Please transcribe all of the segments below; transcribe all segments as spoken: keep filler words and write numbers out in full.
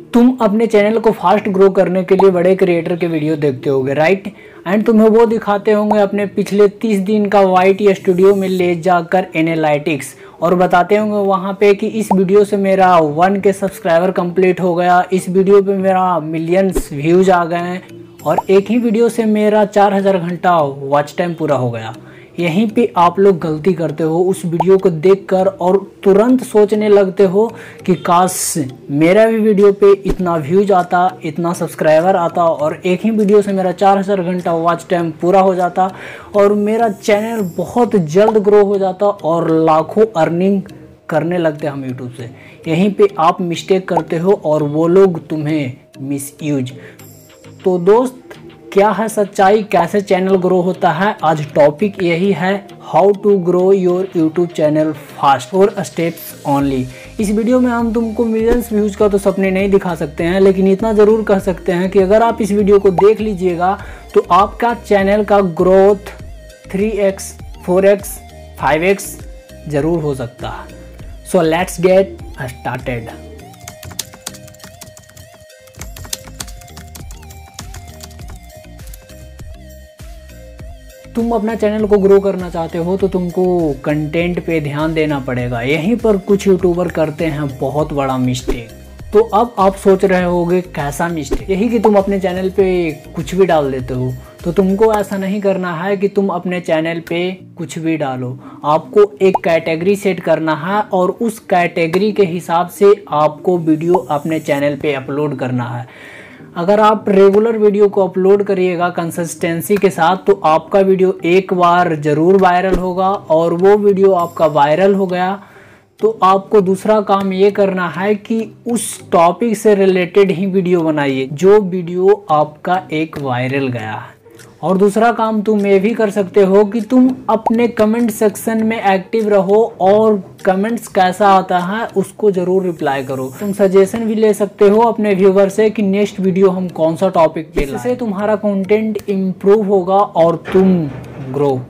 तुम अपने चैनल को फास्ट ग्रो करने के लिए बड़े क्रिएटर के वीडियो देखते होगे, राइट। एंड तुम्हें वो दिखाते होंगे अपने पिछले तीस दिन का वाईटी स्टूडियो में ले जाकर एनालिटिक्स, और बताते होंगे वहाँ पे कि इस वीडियो से मेरा वन के सब्सक्राइबर कंप्लीट हो गया, इस वीडियो पे मेरा मिलियंस व्यूज आ गए हैं, और एक ही वीडियो से मेरा चार हज़ार घंटा वॉच टाइम पूरा हो गया। यहीं पे आप लोग गलती करते हो उस वीडियो को देखकर, और तुरंत सोचने लगते हो कि काश मेरा भी वीडियो पे इतना व्यूज आता, इतना सब्सक्राइबर आता, और एक ही वीडियो से मेरा चार हज़ार घंटा वॉच टाइम पूरा हो जाता, और मेरा चैनल बहुत जल्द ग्रो हो जाता और लाखों अर्निंग करने लगते हम यूट्यूब से। यहीं पे आप मिस्टेक करते हो और वो लोग तुम्हें मिसयूज। तो दोस्त, क्या है सच्चाई, कैसे चैनल ग्रो होता है? आज टॉपिक यही है, how to grow your YouTube channel fast और स्टेप्स ओनली। इस वीडियो में हम तुमको मिलियंस व्यूज का तो सपने नहीं दिखा सकते हैं, लेकिन इतना ज़रूर कह सकते हैं कि अगर आप इस वीडियो को देख लीजिएगा तो आपका चैनल का growth three x, four x, five x ज़रूर हो सकता है। So let's get started. तुम अपना चैनल को ग्रो करना चाहते हो तो तुमको कंटेंट पे ध्यान देना पड़ेगा। यहीं पर कुछ यूट्यूबर करते हैं बहुत बड़ा मिस्टेक। तो अब आप सोच रहे होगे कैसा मिस्टेक? यही कि तुम अपने चैनल पे कुछ भी डाल देते हो। तो तुमको ऐसा नहीं करना है कि तुम अपने चैनल पे कुछ भी डालो। आपको एक कैटेगरी सेट करना है और उस कैटेगरी के हिसाब से आपको वीडियो अपने चैनल पे अपलोड करना है। अगर आप रेगुलर वीडियो को अपलोड करिएगा कंसिस्टेंसी के साथ तो आपका वीडियो एक बार ज़रूर वायरल होगा, और वो वीडियो आपका वायरल हो गया तो आपको दूसरा काम ये करना है कि उस टॉपिक से रिलेटेड ही वीडियो बनाइए जो वीडियो आपका एक वायरल गया है। और दूसरा काम तुम ये भी कर सकते हो कि तुम अपने कमेंट सेक्शन में एक्टिव रहो, और कमेंट्स कैसा आता है उसको ज़रूर रिप्लाई करो। तुम सजेशन भी ले सकते हो अपने व्यूवर से कि नेक्स्ट वीडियो हम कौन सा टॉपिक पे लाएं। इससे तुम्हारा कंटेंट इम्प्रूव होगा और तुम ग्रो।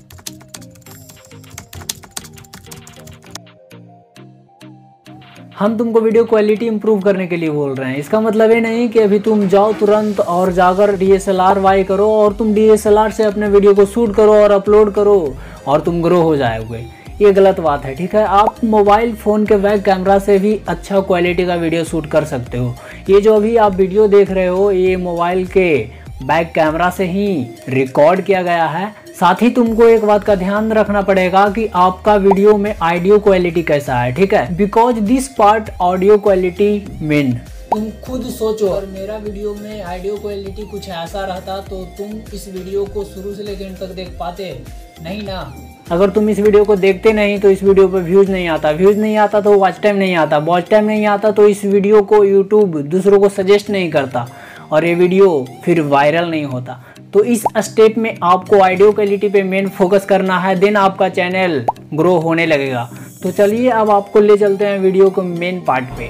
हम तुमको वीडियो क्वालिटी इंप्रूव करने के लिए बोल रहे हैं। इसका मतलब ये नहीं कि अभी तुम जाओ तुरंत और जाकर डी एस एल आर वाई करो और तुम डी एस एल आर से अपने वीडियो को शूट करो और अपलोड करो और तुम ग्रो हो जाओगे। ये गलत बात है, ठीक है। आप मोबाइल फ़ोन के बैक कैमरा से भी अच्छा क्वालिटी का वीडियो शूट कर सकते हो। ये जो अभी आप वीडियो देख रहे हो ये मोबाइल के बैक कैमरा से ही रिकॉर्ड किया गया है। साथ ही तुमको एक बात का ध्यान रखना पड़ेगा कि आपका वीडियो में ऑडियो क्वालिटी कैसा है, ठीक है। Because this part audio quality main. तुम खुद सोचो, और मेरा वीडियो में ऑडियो क्वालिटी कुछ ऐसा रहता तो तुम इस वीडियो को शुरू से लेकर एंड तक देख पाते नहीं ना। अगर तुम इस वीडियो को देखते नहीं तो इस वीडियो पर व्यूज नहीं आता, व्यूज नहीं आता तो वॉच टाइम नहीं आता, वॉच टाइम नहीं आता तो इस वीडियो को यूट्यूब दूसरों को सजेस्ट नहीं करता, और ये वीडियो फिर वायरल नहीं होता। तो इस स्टेप में आपको ऑडियो क्वालिटी पे मेन फोकस करना है, देन आपका चैनल ग्रो होने लगेगा। तो चलिए अब आपको ले चलते हैं वीडियो को मेन पार्ट पे।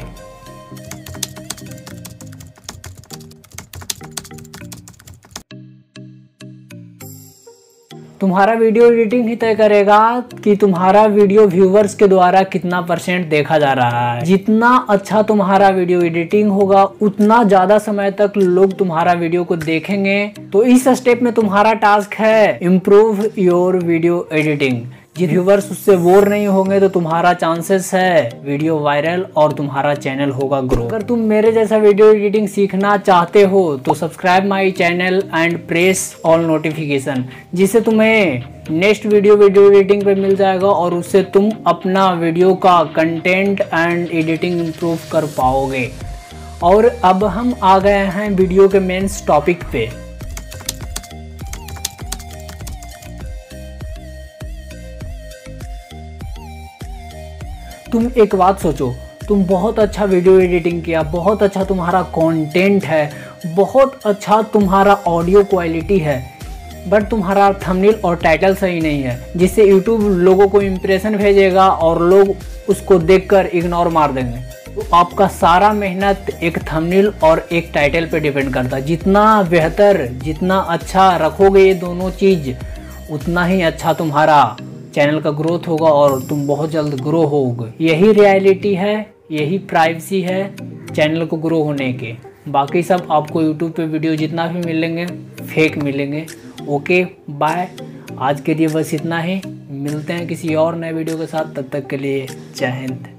तुम्हारा वीडियो एडिटिंग ही तय करेगा कि तुम्हारा वीडियो व्यूवर्स के द्वारा कितना परसेंट देखा जा रहा है। जितना अच्छा तुम्हारा वीडियो एडिटिंग होगा उतना ज़्यादा समय तक लोग तुम्हारा वीडियो को देखेंगे। तो इस स्टेप में तुम्हारा टास्क है इम्प्रूव योर वीडियो एडिटिंग। जिन व्यूवर्स उससे बोर नहीं होंगे तो तुम्हारा चांसेस है वीडियो वायरल और तुम्हारा चैनल होगा ग्रो। अगर तुम मेरे जैसा वीडियो एडिटिंग सीखना चाहते हो तो subscribe my channel and press all notification, जिससे तुम्हें नेक्स्ट वीडियो वीडियो एडिटिंग पे मिल जाएगा और उससे तुम अपना वीडियो का कंटेंट एंड एडिटिंग इम्प्रूव कर पाओगे। और अब हम आ गए हैं वीडियो के मेन टॉपिक पे। तुम एक बात सोचो, तुम बहुत अच्छा वीडियो एडिटिंग किया, बहुत अच्छा तुम्हारा कंटेंट है, बहुत अच्छा तुम्हारा ऑडियो क्वालिटी है, बट तुम्हारा थंबनेल और टाइटल सही नहीं है, जिससे यूट्यूब लोगों को इम्प्रेशन भेजेगा और लोग उसको देखकर इग्नोर मार देंगे। तो आपका सारा मेहनत एक थंबनेल और एक टाइटल पे डिपेंड करता है। जितना बेहतर, जितना अच्छा रखोगे ये दोनों चीज़, उतना ही अच्छा तुम्हारा चैनल का ग्रोथ होगा और तुम बहुत जल्द ग्रो होगे। यही रियलिटी है, यही प्राइवेसी है। चैनल को ग्रो होने के। बाकी सब आपको यूट्यूब पे वीडियो जितना भी मिलेंगे फेक मिलेंगे। ओके बाय, आज के लिए बस इतना ही। मिलते हैं किसी और नए वीडियो के साथ, तब तक के लिए जय हिंद।